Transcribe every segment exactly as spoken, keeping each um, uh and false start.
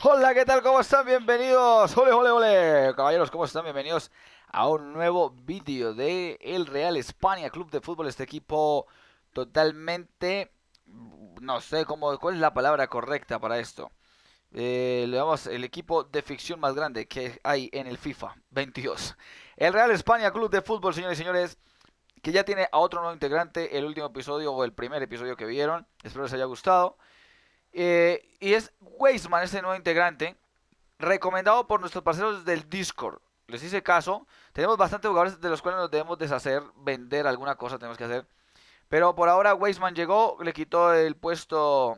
Hola, ¿qué tal? ¿Cómo están? Bienvenidos. Ole, ole, ole. Caballeros, ¿cómo están? Bienvenidos a un nuevo vídeo de el Real España Club de Fútbol. Este equipo totalmente... No sé cómo, cuál es la palabra correcta para esto. Eh, le damos el equipo de ficción más grande que hay en el FIFA veintidós. El Real España Club de Fútbol, señores y señores, que ya tiene a otro nuevo integrante. El último episodio o el primer episodio que vieron. Espero les haya gustado. Eh, y es Weisman, este nuevo integrante recomendado por nuestros parceros del Discord. Les hice caso. Tenemos bastantes jugadores de los cuales nos debemos deshacer, vender alguna cosa tenemos que hacer. Pero por ahora Weisman llegó, le quitó el puesto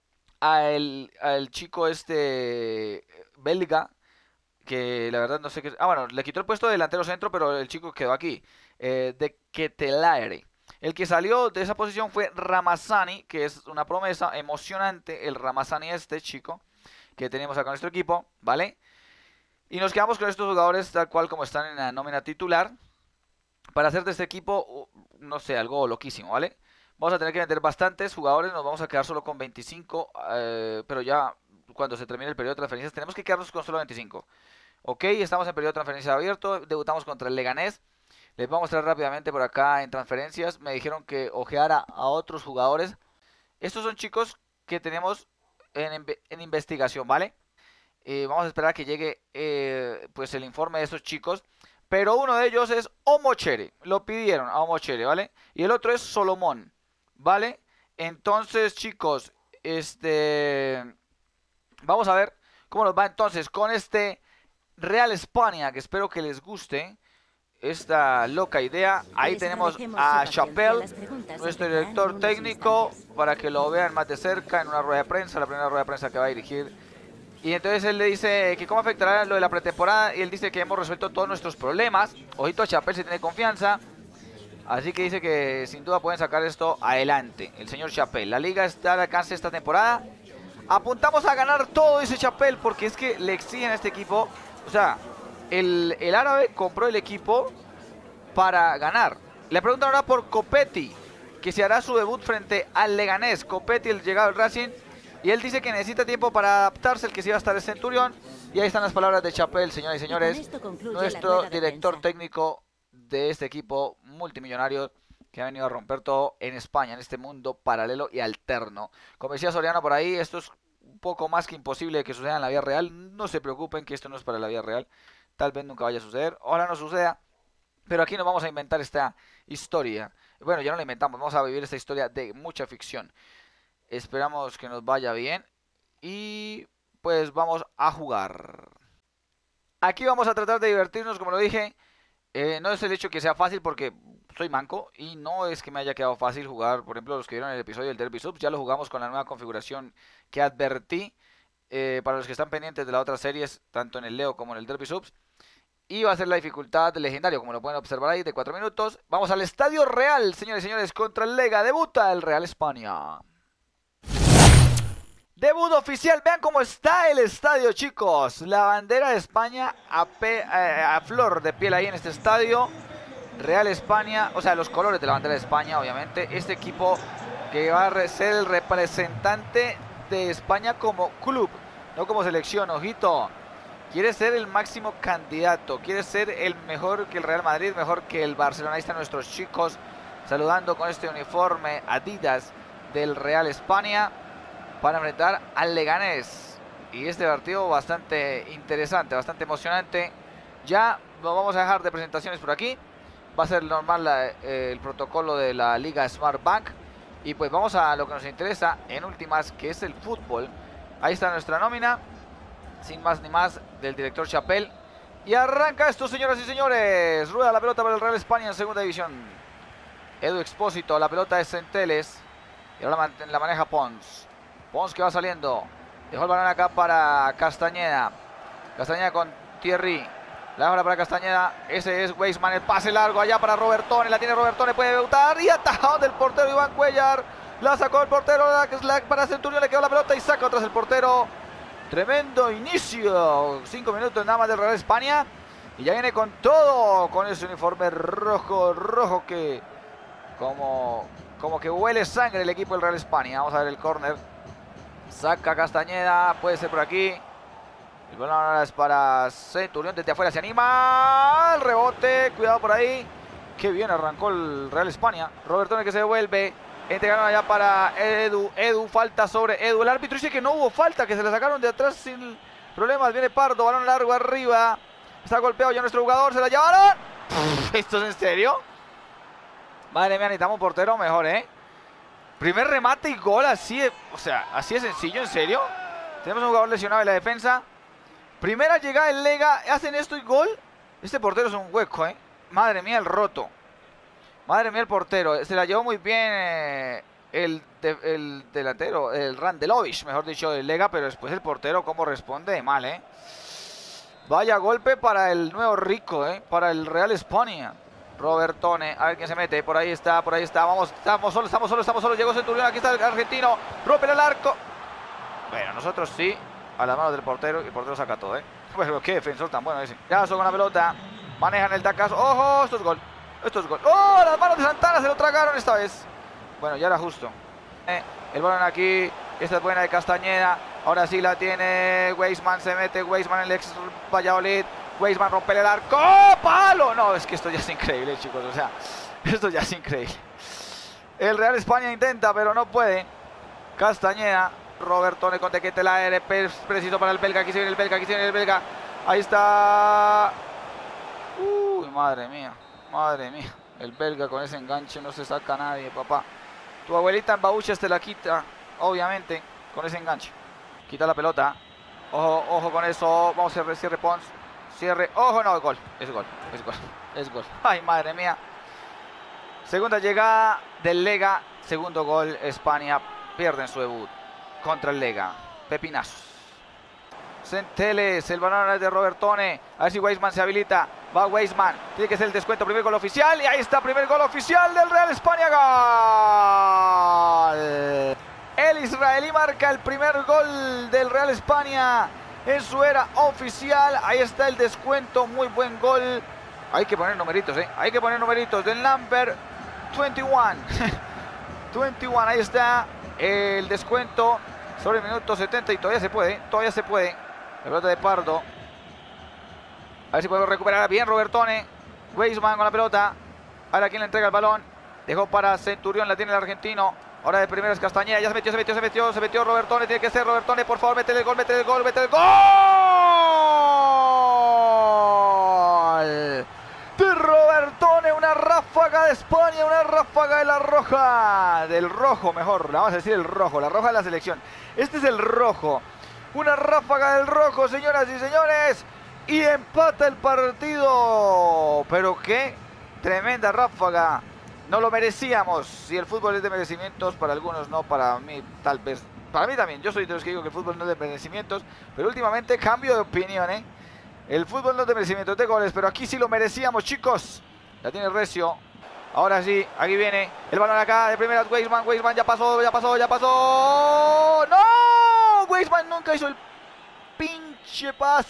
al, al chico este belga, que la verdad no sé qué... Ah, bueno, le quitó el puesto de delantero centro, pero el chico quedó aquí, eh, de Ketelaere. El que salió de esa posición fue Ramazani, que es una promesa emocionante, el Ramazani este chico que tenemos acá en nuestro equipo, ¿vale? Y nos quedamos con estos jugadores tal cual como están en la nómina titular para hacer de este equipo, no sé, algo loquísimo, ¿vale? Vamos a tener que vender bastantes jugadores, nos vamos a quedar solo con veinticinco, eh, pero ya cuando se termine el periodo de transferencias tenemos que quedarnos con solo veinticinco. Ok, estamos en periodo de transferencia abierto, debutamos contra el Leganés. Les voy a mostrar rápidamente por acá en transferencias. Me dijeron que ojeara a otros jugadores. Estos son chicos que tenemos en, en investigación, ¿vale? Eh, vamos a esperar a que llegue eh, pues el informe de estos chicos. Pero uno de ellos es Omochere. Lo pidieron a Omochere, ¿vale? Y el otro es Solomón, ¿vale? Entonces, chicos, este... Vamos a ver cómo nos va entonces con este Real España, que espero que les guste esta loca idea. Ahí tenemos a Chappelle, nuestro director técnico, para que lo vean más de cerca en una rueda de prensa, la primera rueda de prensa que va a dirigir. Y entonces él le dice que cómo afectará lo de la pretemporada, y él dice que hemos resuelto todos nuestros problemas. Ojito a Chappelle si tiene confianza. Así que dice que sin duda pueden sacar esto adelante, el señor Chappelle. La liga está al alcance esta temporada. Apuntamos a ganar todo, dice Chappelle, porque es que le exigen a este equipo. O sea, el, el árabe compró el equipo para ganar. Le preguntan ahora por Copetti, que se hará su debut frente al Leganés. Copetti, el llegado del Racing. Y él dice que necesita tiempo para adaptarse, el que sí va a estar es Centurión. Y ahí están las palabras de Chappelle, señoras y señores. Nuestro director técnico de este equipo multimillonario que ha venido a romper todo en España, en este mundo paralelo y alterno. Como decía Soriano por ahí, esto es un poco más que imposible que suceda en la vida real. No se preocupen que esto no es para la vida real. Tal vez nunca vaya a suceder. Ojalá no suceda. Pero aquí nos vamos a inventar esta historia. Bueno, ya no la inventamos. Vamos a vivir esta historia de mucha ficción. Esperamos que nos vaya bien. Y pues vamos a jugar. Aquí vamos a tratar de divertirnos, como lo dije. Eh, no es el hecho que sea fácil porque soy manco y no es que me haya quedado fácil jugar. Por ejemplo, los que vieron el episodio del Derby Subs, ya lo jugamos con la nueva configuración que advertí. Eh, para los que están pendientes de las otras series, tanto en el Leo como en el Derby Subs. Y va a ser la dificultad de legendario, como lo pueden observar ahí, de cuatro minutos. Vamos al Estadio Real, señores y señores, contra el Lega. Debuta el Real España. Debut oficial, vean cómo está el estadio, chicos. La bandera de España a, pe, a, a flor de piel ahí en este estadio. Real España, o sea, los colores de la bandera de España, obviamente. Este equipo que va a ser el representante de España como club, no como selección, ojito. Quiere ser el máximo candidato, quiere ser el mejor que el Real Madrid, mejor que el Barcelona. Ahí están nuestros chicos saludando con este uniforme Adidas del Real España para enfrentar al Leganés. Y este partido bastante interesante, bastante emocionante. Ya lo vamos a dejar de presentaciones por aquí. Va a ser normal la, eh, el protocolo de la Liga Smart Bank. Y pues vamos a lo que nos interesa en últimas, que es el fútbol. Ahí está nuestra nómina, sin más ni más, del director Chappelle. Y arranca esto, señoras y señores. Rueda la pelota para el Real España en segunda división. Edu Expósito, la pelota es Centeles. Y ahora la maneja Pons. Pons que va saliendo. Dejó el balón acá para Castañeda. Castañeda con Thierry. La bola para Castañeda. Ese es Weisman. El pase largo allá para Robertone. La tiene Robertone. Puede debutar. Y atajado del portero Iván Cuellar. La sacó el portero. La, para Centurión le quedó la pelota y saca atrás el portero. Tremendo inicio. Cinco minutos nada más del Real España. Y ya viene con todo. Con ese uniforme rojo. Rojo que como, como que huele sangre el equipo del Real España. Vamos a ver el córner. Saca Castañeda, puede ser por aquí. El balón ahora es para Centurión, desde afuera se anima. El rebote, cuidado por ahí. Qué bien arrancó el Real España. Robertone que se devuelve. Entregaron allá para Edu. Edu, falta sobre Edu. El árbitro dice que no hubo falta, que se la sacaron de atrás sin problemas. Viene Pardo, balón largo arriba. Está golpeado ya nuestro jugador, se la llevaron. ¿Esto es en serio? Madre mía, necesitamos un portero mejor, ¿eh? Primer remate y gol así de, o sea, así de sencillo, ¿en serio? Tenemos un jugador lesionado en la defensa. Primera llegada del Lega, hacen esto y gol. Este portero es un hueco, ¿eh? Madre mía, el roto. Madre mía, el portero. Se la llevó muy bien eh, el, de, el delantero, el Randelovich, mejor dicho, del Lega, pero después el portero cómo responde mal, ¿eh? Vaya golpe para el nuevo rico, ¿eh? Para el Real España. Robertone, a ver quién se mete. Por ahí está, por ahí está. Vamos, estamos solos, estamos solos, estamos solos. Llegó Centurión, aquí está el argentino. Rompe el arco. Bueno, nosotros sí. A las manos del portero. Y el portero saca todo, ¿eh? Bueno, qué defensor tan bueno ese. Caso con la pelota. Manejan el tacazo. ¡Ojo! Esto es gol. Esto es gol. ¡Oh! Las manos de Santana se lo tragaron esta vez. Bueno, ya era justo. Eh, el balón aquí. Esta es buena de Castañeda. Ahora sí la tiene Weisman. Se mete Weisman, el ex Valladolid. Weisman rompe el arco. ¡Oh, palo! No, es que esto ya es increíble, chicos. O sea, esto ya es increíble. El Real España intenta, pero no puede. Castañeda. Robertone con Tequete la aire. Preciso para el belga. Aquí se viene el belga. Aquí se viene el belga. Ahí está. Uy, madre mía. Madre mía. El belga con ese enganche no se saca a nadie, papá. Tu abuelita en Bauchas te la quita, obviamente, con ese enganche. Quita la pelota. Ojo, ojo con eso. Vamos a cierre, cierre Pons. Cierre. Ojo, no, gol. Es gol. Es gol. Es gol. Ay, madre mía. Segunda llegada del Lega. Segundo gol. España pierde en su debut contra el Lega. Pepinazos. Centelles, el balón de Robertone. A ver si Weisman se habilita. Va Weisman. Tiene que ser el descuento. Primer gol oficial. Y ahí está, primer gol oficial del Real España. ¡Gol! El israelí marca el primer gol del Real España en su era oficial. Ahí está el descuento. Muy buen gol. Hay que poner numeritos, ¿eh? Hay que poner numeritos del number veintiuno. veintiuno, ahí está el descuento sobre el minuto setenta y todavía se puede, todavía se puede. La pelota de Pardo. A ver si podemos recuperar bien Robertone. Weisman con la pelota. Ahora quién le entrega el balón. Dejó para Centurión, la tiene el argentino. Ahora de primeras Castañeda, ya se metió, se metió, se metió, se metió Robertone, tiene que ser Robertone, por favor, métele el gol, métele el gol, métele el gol. De Robertone, una ráfaga de España, una ráfaga de la roja, del rojo mejor, vamos a decir el rojo, la roja de la selección. Este es el rojo, una ráfaga del rojo, señoras y señores, y empata el partido. Pero qué tremenda ráfaga. No lo merecíamos. Si el fútbol es de merecimientos, para algunos no, para mí tal vez. Para mí también. Yo soy de los que digo que el fútbol no es de merecimientos, pero últimamente cambio de opinión, ¿eh? El fútbol no es de merecimientos de goles, pero aquí sí lo merecíamos, chicos. La tiene Recio. Ahora sí, aquí viene el balón acá de primeras. Weisman, Weisman ya pasó, ya pasó, ya pasó. ¡No! Weisman nunca hizo el pinche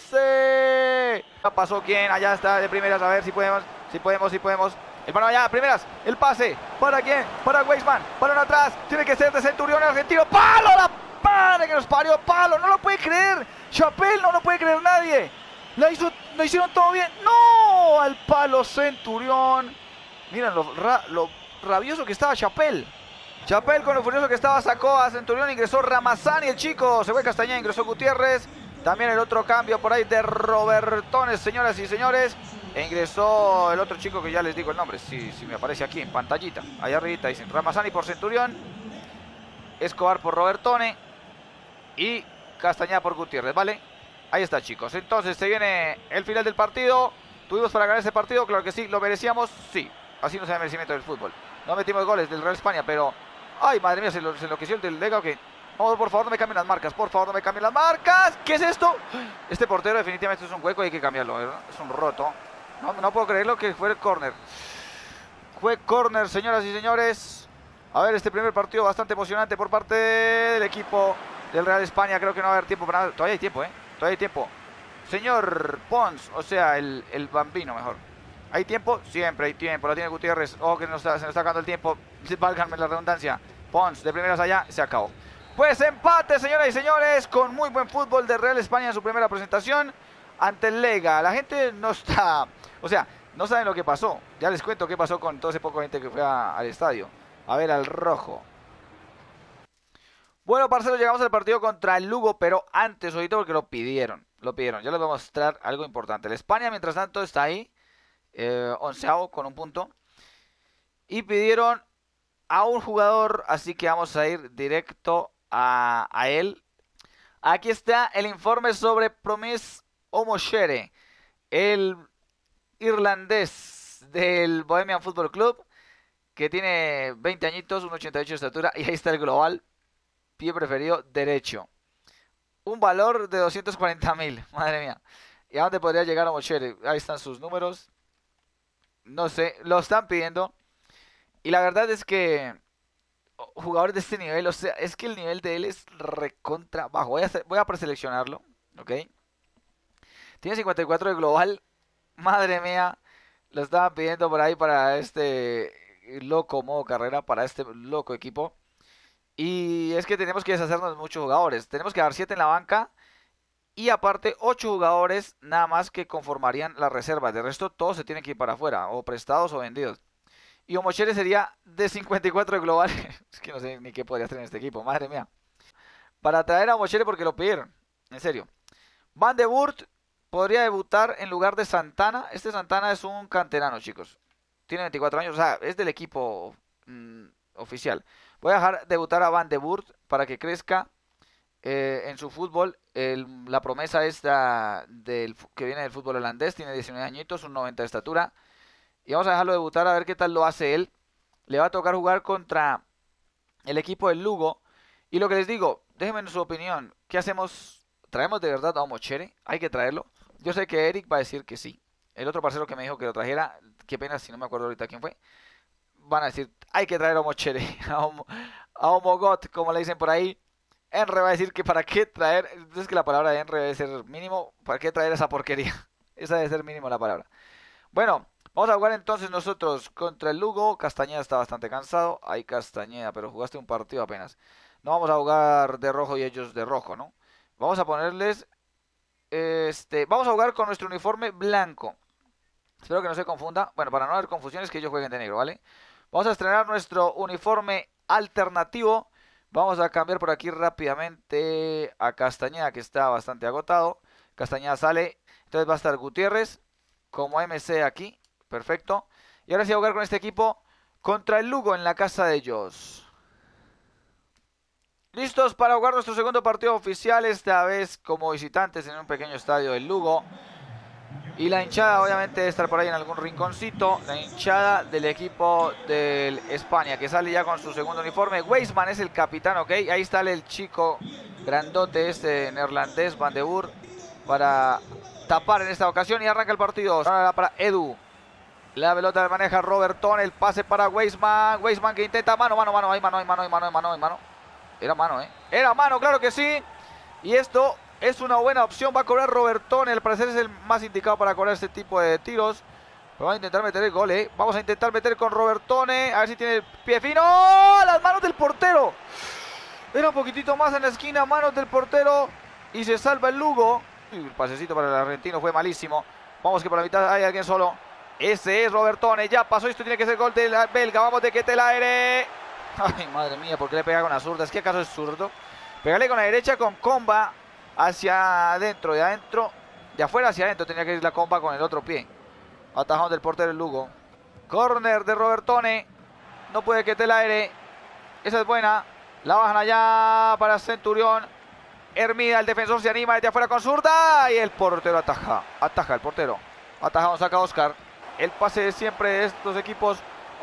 pase. ¿Pasó quién? Allá está de primeras, a ver si podemos, si podemos, si podemos. El balón allá, primeras, el pase, ¿para quién? Para Weisman, balón atrás, tiene que ser de Centurión argentino, ¡palo! ¡La madre que nos parió! ¡Palo! ¡No lo puede creer! Chapel, no lo puede creer nadie. La hizo, lo hicieron todo bien. ¡No! Al palo Centurión. Miren lo, ra, lo rabioso que estaba Chapel. Chapel con lo furioso que estaba, sacó a Centurión, ingresó Ramazani, el chico, se fue Castañeda, ingresó Gutiérrez. También el otro cambio por ahí de Robertones, señoras y señores. E ingresó el otro chico que ya les digo el nombre, si, si me aparece aquí en pantallita. Ahí arribita dicen Ramazani por Centurión, Escobar por Robertone y Castañeda por Gutiérrez, ¿vale? Ahí está, chicos. Entonces se viene el final del partido. ¿Tuvimos para ganar ese partido? Claro que sí, ¿lo merecíamos? Sí. Así no se da merecimiento del fútbol. No metimos goles del Real España, pero... ¡Ay, madre mía! Se, lo, se enloqueció el del Lega, ¿o qué? Oh, por favor, no me cambien las marcas. Por favor, no me cambien las marcas. ¿Qué es esto? Este portero definitivamente es un hueco y hay que cambiarlo, ¿verdad? Es un roto. No, no puedo creerlo que fue el córner. Fue córner, señoras y señores. A ver, este primer partido bastante emocionante por parte del equipo del Real España. Creo que no va a haber tiempo para nada. Todavía hay tiempo, ¿eh? Todavía hay tiempo. Señor Pons, o sea, el, el bambino mejor. ¿Hay tiempo? Siempre hay tiempo. La tiene Gutiérrez. Oh, que nos está, se nos está acabando el tiempo. Válganme la redundancia. Pons, de primeras allá, se acabó. Pues empate, señoras y señores, con muy buen fútbol de Real España en su primera presentación ante el Lega. La gente no está, o sea, no saben lo que pasó. Ya les cuento qué pasó con todo ese poco gente que fue a, al estadio a ver al rojo. Bueno, parceros, llegamos al partido contra el Lugo, pero antes, ahorita porque lo pidieron, lo pidieron. Ya les voy a mostrar algo importante. El España, mientras tanto, está ahí, eh, onceavo con un punto. Y pidieron a un jugador, así que vamos a ir directo a, a él. Aquí está el informe sobre Promise Omochere, el irlandés del Bohemian Football Club, que tiene veinte añitos, uno ochenta y ocho de estatura, y ahí está el global, pie preferido derecho. Un valor de doscientos cuarenta mil, madre mía. ¿Y a dónde podría llegar Omochere? Ahí están sus números. No sé, lo están pidiendo. Y la verdad es que jugadores de este nivel, o sea, es que el nivel de él es recontra bajo. Voy a, hacer, voy a preseleccionarlo, ¿ok? Tiene cincuenta y cuatro de global. Madre mía, lo estaban pidiendo por ahí para este loco modo carrera, para este loco equipo. Y es que tenemos que deshacernos de muchos jugadores. Tenemos que dar siete en la banca. Y aparte, ocho jugadores nada más que conformarían las reservas. De resto, todos se tienen que ir para afuera, o prestados o vendidos. Y Omochere sería de cincuenta y cuatro de global. Es que no sé ni qué podría hacer en este equipo, madre mía. Para traer a Omochere porque lo pidieron, en serio. Van de Boert podría debutar en lugar de Santana. Este Santana es un canterano, chicos. Tiene veinticuatro años, o sea, es del equipo mmm, oficial. Voy a dejar debutar a Van de Boert para que crezca eh, en su fútbol. El, la promesa esta del, que viene del fútbol holandés. Tiene diecinueve añitos, un noventa de estatura. Y vamos a dejarlo debutar a ver qué tal lo hace él. Le va a tocar jugar contra el equipo del Lugo. Y lo que les digo, déjenme su opinión. ¿Qué hacemos? ¿Traemos de verdad a Omochere? Hay que traerlo. Yo sé que Eric va a decir que sí. El otro parcero que me dijo que lo trajera, qué pena si no me acuerdo ahorita quién fue. Van a decir, hay que traer a Omochere. A, Homo, a Homogot, como le dicen por ahí. Enre va a decir que para qué traer. Es que la palabra de Enre debe ser mínimo. ¿Para qué traer esa porquería? Esa debe ser mínimo la palabra. Bueno. Vamos a jugar entonces nosotros contra el Lugo. Castañeda está bastante cansado. Ay, Castañeda, pero jugaste un partido apenas. No vamos a jugar de rojo y ellos de rojo, ¿no? Vamos a ponerles... Este... Vamos a jugar con nuestro uniforme blanco. Espero que no se confunda. Bueno, para no haber confusiones, que ellos jueguen de negro, ¿vale? Vamos a estrenar nuestro uniforme alternativo. Vamos a cambiar por aquí rápidamente a Castañeda, que está bastante agotado. Castañeda sale. Entonces va a estar Gutiérrez como M C aquí. Perfecto. Y ahora sí a jugar con este equipo contra el Lugo en la casa de ellos. Listos para jugar nuestro segundo partido oficial, esta vez como visitantes en un pequeño estadio del Lugo. Y la hinchada obviamente debe estar por ahí en algún rinconcito. La hinchada del equipo del España, que sale ya con su segundo uniforme. Weisman es el capitán, ok. Ahí está el chico grandote este neerlandés, Van de Boer, para tapar en esta ocasión. Y arranca el partido. Ahora para Edu. La pelota la maneja Robertón, el pase para Weisman. Weisman que intenta mano, mano, mano, hay mano, hay mano, hay mano, hay mano, hay mano. Era mano, ¿eh? Era mano, claro que sí. Y esto es una buena opción. Va a cobrar Robertón. Al parecer es el más indicado para cobrar este tipo de tiros. Pero va a intentar meter el gol, ¿eh? Vamos a intentar meter con Robertone. A ver si tiene el pie fino. ¡Oh! Las manos del portero. Era un poquitito más en la esquina. Manos del portero. Y se salva el Lugo. El pasecito para el argentino fue malísimo. Vamos que por la mitad hay alguien solo. Ese es Robertone, ya pasó, esto tiene que ser gol de la belga, vamos de Ketelaere. Ay, madre mía, ¿por qué le pega con la zurda? ¿Es que acaso es zurdo? Pégale con la derecha con comba hacia adentro, de adentro, de afuera hacia adentro, tenía que ir la comba con el otro pie. Atajón del portero el Lugo. Corner de Robertone, no puede Ketelaere. Esa es buena, la bajan allá para Centurión. Hermida, el defensor se anima desde afuera con zurda y el portero ataja, ataja el portero. Atajado, saca Oscar. El pase de siempre de estos equipos.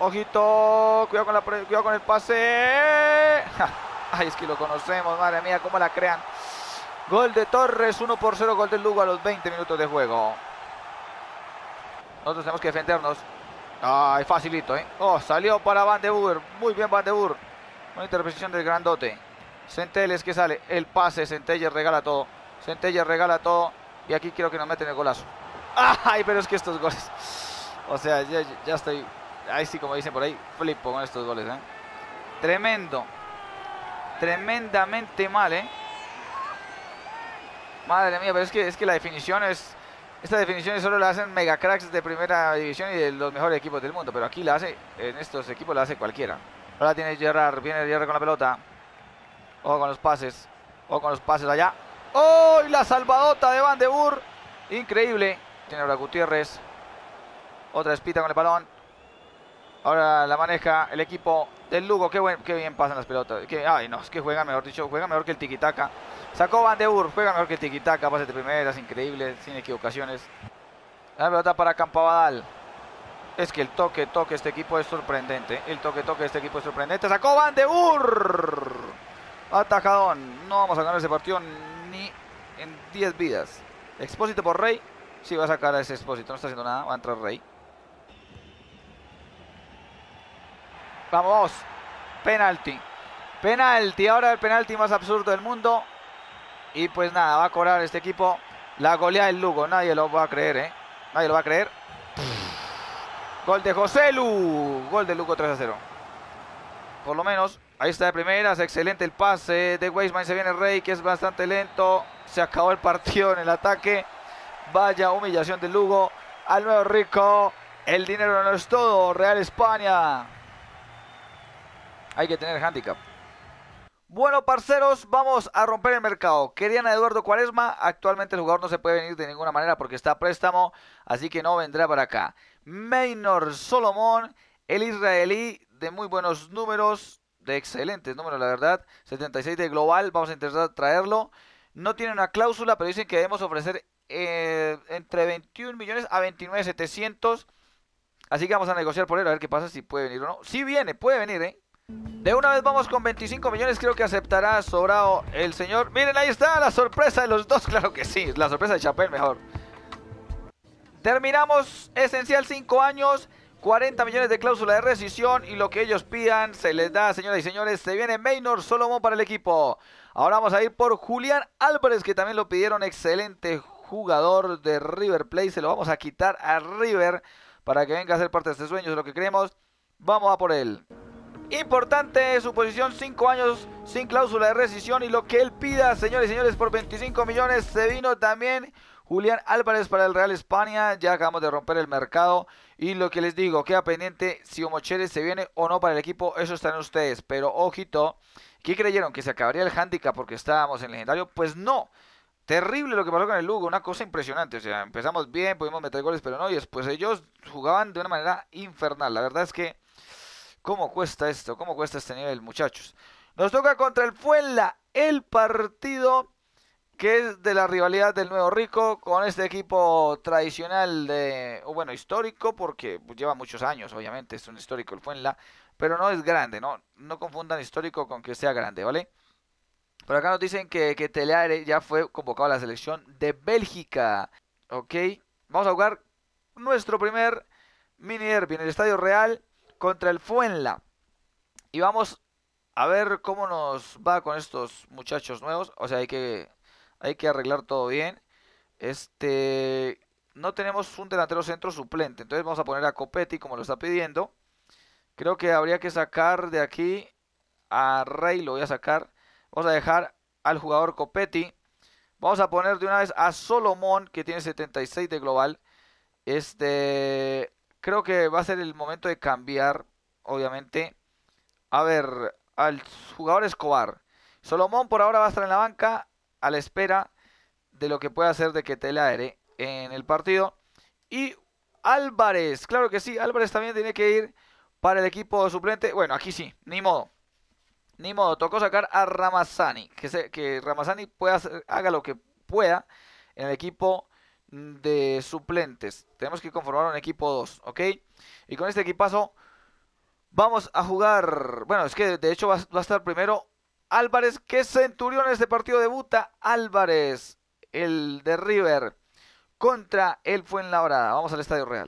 Ojito. Cuidado con, la, cuidado con el pase. Ay, es que lo conocemos. Madre mía, cómo la crean. Gol de Torres. uno por cero. Gol del Lugo a los veinte minutos de juego. Nosotros tenemos que defendernos. Ay, facilito, ¿eh? Oh, salió para Van de Boer. Muy bien Van de Boer. Una intervención del grandote. Centelles que sale. El pase. Centelles regala todo. Centelles regala todo. Y aquí quiero que nos meten el golazo. Ay, pero es que estos goles... O sea, ya, ya estoy... Ahí sí, como dicen por ahí, flipo con estos goles, ¿eh? Tremendo. tremendamente mal, ¿eh? Madre mía, pero es que, es que la definición es... Esta definición solo la hacen mega cracks de primera división y de los mejores equipos del mundo. Pero aquí la hace, en estos equipos la hace cualquiera. Ahora tiene Gerrard, viene Gerrard con la pelota. Ojo con los pases. Ojo con los pases allá. ¡Oh! Y la salvadota de Van de Boer. Increíble. Tiene ahora Gutiérrez. Otra espita con el balón. Ahora la maneja el equipo del Lugo. Qué, buen, qué bien pasan las pelotas. Qué, ay, no, es que juega mejor dicho. Juega mejor que el tiquitaca. Sacó Van de Boer. Juega mejor que el tiquitaca. Pases de primeras, increíble. Sin equivocaciones. La pelota para Campabadal. Es que el toque, toque, este equipo es sorprendente. El toque, toque, este equipo es sorprendente. Sacó Van de Boer. Atajadón. No vamos a ganar ese partido ni en diez vidas. Expósito por Rey. Sí, va a sacar a ese Expósito. No está haciendo nada. Va a entrar Rey. Vamos. Penalti. Penalti. Ahora el penalti más absurdo del mundo. Y pues nada, va a cobrar este equipo la goleada del Lugo. Nadie lo va a creer, ¿eh? Nadie lo va a creer. Gol de José Lu. Gol de Lugo tres a cero. Por lo menos, ahí está de primeras. Excelente el pase de Weisman. Se viene Rey, que es bastante lento. Se acabó el partido en el ataque. Vaya humillación del Lugo. Al nuevo rico. El dinero no es todo. Real España. Hay que tener handicap. Bueno, parceros, vamos a romper el mercado. Querían a Eduardo Quaresma. Actualmente el jugador no se puede venir de ninguna manera porque está a préstamo. Así que no vendrá para acá. Maynor Solomon, el israelí de muy buenos números. De excelentes números, la verdad. setenta y seis de global. Vamos a intentar traerlo. No tiene una cláusula, pero dicen que debemos ofrecer eh, entre veintiún millones a veintinueve millones setecientos. Así que vamos a negociar por él a ver qué pasa, si puede venir o no. Si viene, puede venir, ¿eh? De una vez vamos con veinticinco millones, creo que aceptará sobrado el señor. Miren, ahí está la sorpresa de los dos, claro que sí, la sorpresa de Chapel mejor. Terminamos, esencial cinco años, cuarenta millones de cláusula de rescisión y lo que ellos pidan se les da, señoras y señores. Se viene Maynor Solomon para el equipo. Ahora vamos a ir por Julián Álvarez, que también lo pidieron, excelente jugador de River Plate. Se lo vamos a quitar a River para que venga a ser parte de este sueño, es lo que queremos. Vamos a por él. Importante su posición, cinco años sin cláusula de rescisión y lo que él pida, señores y señores, por veinticinco millones. Se vino también Julián Álvarez para el Real España. Ya acabamos de romper el mercado y lo que les digo, queda pendiente si Omochele se viene o no para el equipo. Eso están ustedes, pero ojito, ¿qué creyeron? ¿Que se acabaría el handicap porque estábamos en legendario? Pues no. Terrible lo que pasó con el Lugo, una cosa impresionante. O sea, empezamos bien, pudimos meter goles, pero no, y después ellos jugaban de una manera infernal. La verdad es que ¿cómo cuesta esto? ¿Cómo cuesta este nivel, muchachos? Nos toca contra el Fuenla, el partido que es de la rivalidad del Nuevo Rico con este equipo tradicional de, o bueno, histórico, porque lleva muchos años, obviamente, es un histórico el Fuenla, pero no es grande, no, no confundan histórico con que sea grande, ¿vale? Por acá nos dicen que, que Teleare ya fue convocado a la selección de Bélgica, ¿ok? Vamos a jugar nuestro primer mini derby en el Estadio Real contra el Fuenla. Y vamos a ver cómo nos va con estos muchachos nuevos. O sea, hay que, hay que arreglar todo bien. Este, no tenemos un delantero centro suplente. Entonces vamos a poner a Copetti como lo está pidiendo. Creo que habría que sacar de aquí a Rey. Lo voy a sacar. Vamos a dejar al jugador Copetti. Vamos a poner de una vez a Solomon, que tiene setenta y seis de global. Este... Creo que va a ser el momento de cambiar, obviamente. A ver, al jugador Escobar. Solomon por ahora va a estar en la banca a la espera de lo que pueda hacer de Ketelaere en el partido. Y Álvarez, claro que sí, Álvarez también tiene que ir para el equipo suplente. Bueno, aquí sí, ni modo. Ni modo, tocó sacar a Ramazani. Que, se, que Ramazani pueda hacer, haga lo que pueda en el equipo de suplentes. Tenemos que conformar un equipo dos, ¿ok? Y con este equipazo vamos a jugar. Bueno, es que de hecho va, va a estar primero Álvarez, que es Centurión en este partido. Debuta Álvarez, el de River, contra el Fuenlabrada. Vamos al Estadio Real.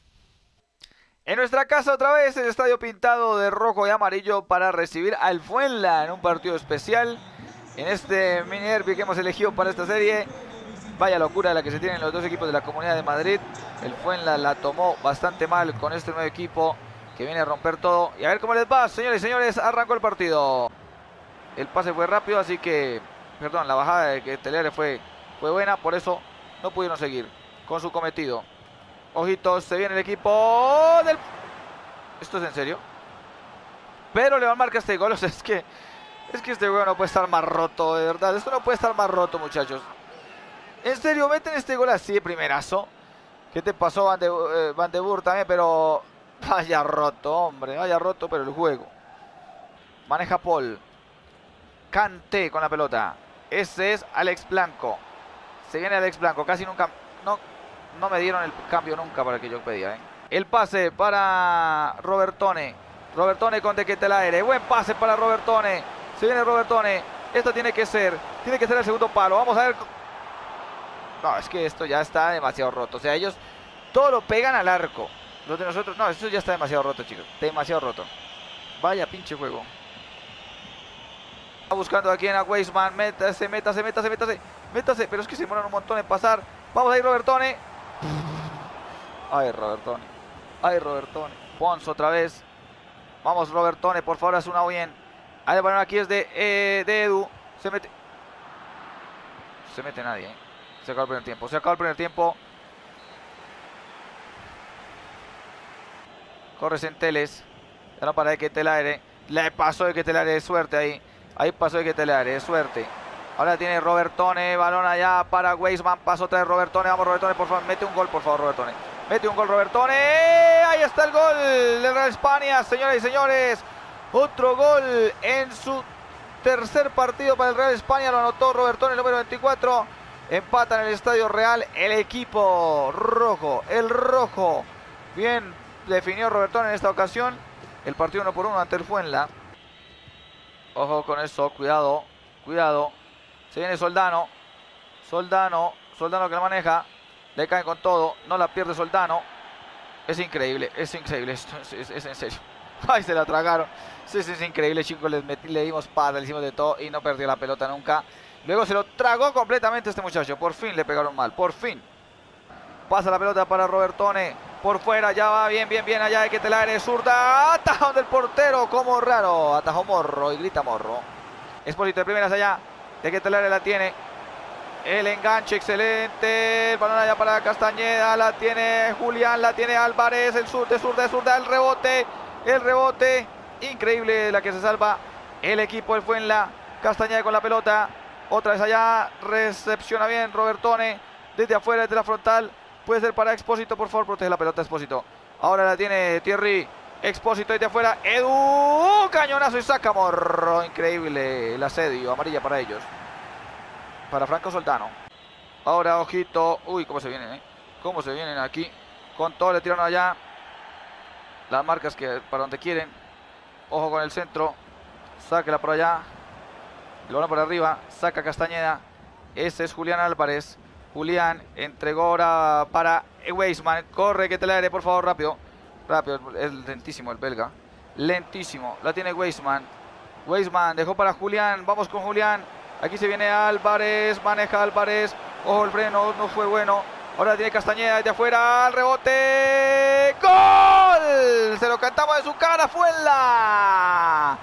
En nuestra casa otra vez, el estadio pintado de rojo y amarillo para recibir al Fuenla en un partido especial. En este mini derby que hemos elegido para esta serie. Vaya locura la que se tienen los dos equipos de la Comunidad de Madrid. El Fuenla la tomó bastante mal con este nuevo equipo que viene a romper todo. Y a ver cómo les va, señores y señores. Arrancó el partido. El pase fue rápido, así que, perdón, la bajada de Ketelaere fue, fue buena, por eso no pudieron seguir con su cometido. Ojitos, se viene el equipo del... ¿Esto es en serio? Pero León marca este gol, o sea, es que... Es que este juego no puede estar más roto, de verdad. Esto no puede estar más roto, muchachos. En serio, meten este gol así de primerazo. ¿Qué te pasó, Van de, eh, Van de Boer también? Pero... Vaya roto, hombre, vaya roto, pero el juego. Maneja Paul. Kanté con la pelota. Ese es Alex Blanco. Se viene Alex Blanco, casi nunca... No, no me dieron el cambio nunca para el que yo pedía, ¿eh? El pase para Robertone. Robertone con De Ketelaere. Buen pase para Robertone. Se viene Robertone. Esto tiene que ser. Tiene que ser el segundo palo. Vamos a ver. No, es que esto ya está demasiado roto. O sea, ellos todo lo pegan al arco. Los de nosotros. No, esto ya está demasiado roto, chicos. Demasiado roto. Vaya pinche juego. Está buscando aquí en a Weisman. Métase, métase, métase, métase. Métase. Pero es que se demoran un montón en pasar. Vamos a ir, Robertone. Ay, Robertone. Ay, Robertone. Pons otra vez. Vamos, Robertone, por favor, haz una bien. Ahí el balón aquí es de, eh, de Edu. Se mete. Se mete nadie, ¿eh? Se acabó el primer tiempo. Se acabó el primer tiempo. Corre Centeles. Ya no para de Ketelaere. Le pasó de Ketelaere de suerte ahí. Ahí pasó de Ketelaere de suerte. Ahora tiene Robertone. Balón allá para Weisman. Pasó otra vez Robertone. Vamos, Robertone, por favor. Mete un gol, por favor, Robertone. Mete un gol Robertone. Ahí está el gol del Real España, señoras y señores. Otro gol en su tercer partido para el Real España. Lo anotó Robertone, el número veinticuatro. Empata en el Estadio Real el equipo rojo. El rojo. Bien definió Robertone en esta ocasión. El partido uno por uno ante el Fuenla. Ojo con eso. Cuidado. Cuidado. Se viene Soldano. Soldano. Soldano que la maneja. Le cae con todo, no la pierde Soldano. Es increíble, es increíble esto, es, es, es en serio. Ay, se la tragaron. Sí, sí, es increíble, chicos, les metí, le dimos pata, le hicimos de todo y no perdió la pelota nunca. Luego se lo tragó completamente este muchacho, por fin le pegaron mal, por fin. Pasa la pelota para Robertone, por fuera, ya va bien, bien, bien, allá de Ketelaere, zurda, atajón del portero, como raro, atajó Morro y grita Morro. Expósito de primeras allá, de Ketelaere la tiene. El enganche excelente. El balón allá para Castañeda. La tiene Julián. La tiene Álvarez. El sur de zurda de zurda. El rebote. El rebote. Increíble la que se salva el equipo del Fuenla. Castañeda con la pelota. Otra vez allá. Recepciona bien Robertone. Desde afuera, desde la frontal. Puede ser para Expósito. Por favor, protege la pelota Expósito. Ahora la tiene Thierry. Expósito desde afuera. Edu. Cañonazo y saca Morro. Increíble el asedio. Amarilla para ellos. Para Franco Soldano. Ahora, ojito. Uy, cómo se vienen, ¿eh? Cómo se vienen aquí. Con todo le tiraron allá. Las marcas que para donde quieren. Ojo con el centro. Sáquela por allá. El balón por arriba. Saca Castañeda. Ese es Julián Álvarez. Julián entregó ahora para Weisman. Corre, Ketelaere, por favor, rápido. Rápido. Es lentísimo el belga. Lentísimo. La tiene Weisman. Weisman dejó para Julián. Vamos con Julián. Aquí se viene Álvarez, maneja Álvarez. Ojo, el freno no fue bueno. Ahora tiene Castañeda desde afuera. El rebote. ¡Gol! Se lo cantamos de su cara, Fuenla.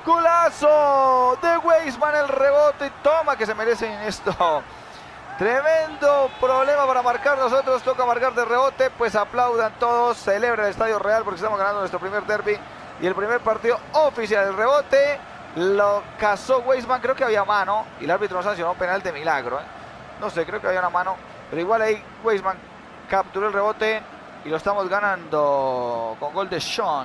Golazo de Weisman, el rebote. Y toma que se merecen esto. Tremendo problema para marcar. Nosotros toca marcar de rebote. Pues aplaudan todos. Celebra el Estadio Real porque estamos ganando nuestro primer derbi. Y el primer partido oficial del rebote. Lo cazó Weisman, creo que había mano. Y el árbitro nos sancionó un penal de milagro, ¿eh? No sé, creo que había una mano. Pero igual ahí Weisman capturó el rebote. Y lo estamos ganando con gol de Sean.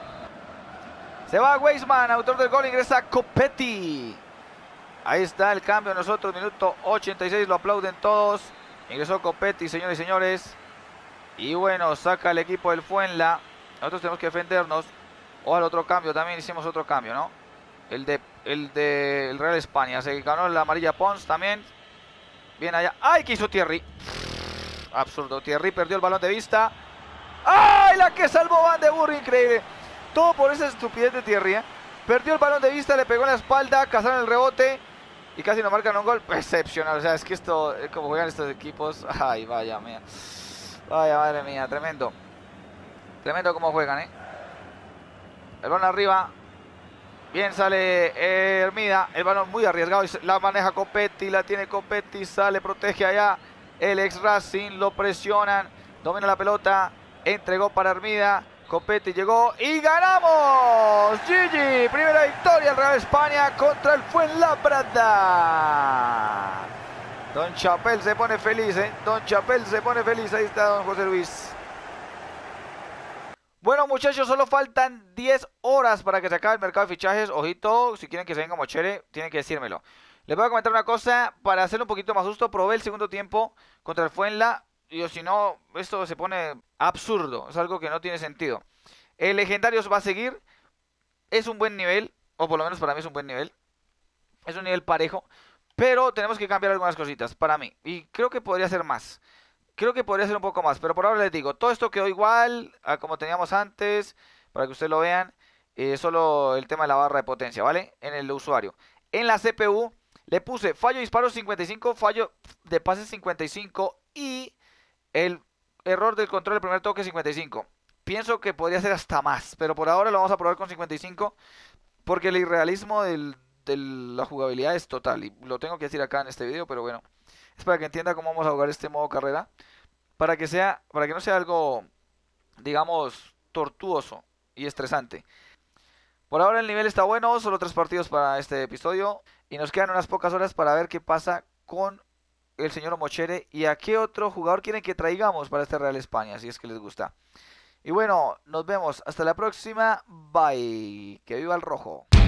Se va Weisman, autor del gol, ingresa Copetti. Ahí está el cambio de nosotros, minuto ochenta y seis, lo aplauden todos. Ingresó Copetti, señores y señores. Y bueno, saca el equipo del Fuenla. Nosotros tenemos que defendernos. O al otro cambio, también hicimos otro cambio, ¿no? El de el de el Real España. Se ganó la amarilla Pons también. Bien allá. ¡Ay! ¿Qué hizo Thierry? Absurdo. Thierry perdió el balón de vista. ¡Ay! La que salvó Van de Boer. Increíble. Todo por esa estupidez de Thierry, ¿eh? Perdió el balón de vista, le pegó en la espalda, cazaron el rebote y casi no marcan un gol. Excepcional. O sea, es que esto, como juegan estos equipos. Ay, vaya mía. Vaya madre mía. Tremendo. Tremendo cómo juegan, ¿eh? El balón arriba. Bien sale eh, Hermida, el balón muy arriesgado y la maneja Copetti, la tiene Copetti, sale, protege allá el ex Racing, lo presionan, domina la pelota, entregó para Hermida, Copetti llegó y ganamos. G G, primera victoria del Real España contra el Fuenlabrada. Don Chapel se pone feliz, ¿eh? Don Chapel se pone feliz, ahí está don José Luis. Bueno, muchachos, solo faltan diez horas para que se acabe el mercado de fichajes. Ojito, si quieren que se venga Mochere, tienen que decírmelo. Les voy a comentar una cosa, para hacerlo un poquito más justo, probé el segundo tiempo contra el Fuenla. Y si no, esto se pone absurdo, es algo que no tiene sentido. El legendario va a seguir, es un buen nivel, o por lo menos para mí es un buen nivel. Es un nivel parejo, pero tenemos que cambiar algunas cositas para mí. Y creo que podría ser más. Creo que podría ser un poco más, pero por ahora les digo, todo esto quedó igual a como teníamos antes, para que ustedes lo vean, eh, solo el tema de la barra de potencia, ¿vale? En el usuario. En la C P U le puse fallo de disparo cincuenta y cinco, fallo de pase cincuenta y cinco y el error del control del primer toque cincuenta y cinco. Pienso que podría ser hasta más, pero por ahora lo vamos a probar con cincuenta y cinco, porque el irrealismo del, de la jugabilidad es total, y lo tengo que decir acá en este video, pero bueno. Es para que entienda cómo vamos a jugar este modo carrera. Para que sea, para que no sea algo, digamos, tortuoso y estresante. Por ahora el nivel está bueno, solo tres partidos para este episodio. Y nos quedan unas pocas horas para ver qué pasa con el señor Mochere. Y a qué otro jugador quieren que traigamos para este Real España, si es que les gusta. Y bueno, nos vemos. Hasta la próxima. Bye. Que viva el rojo.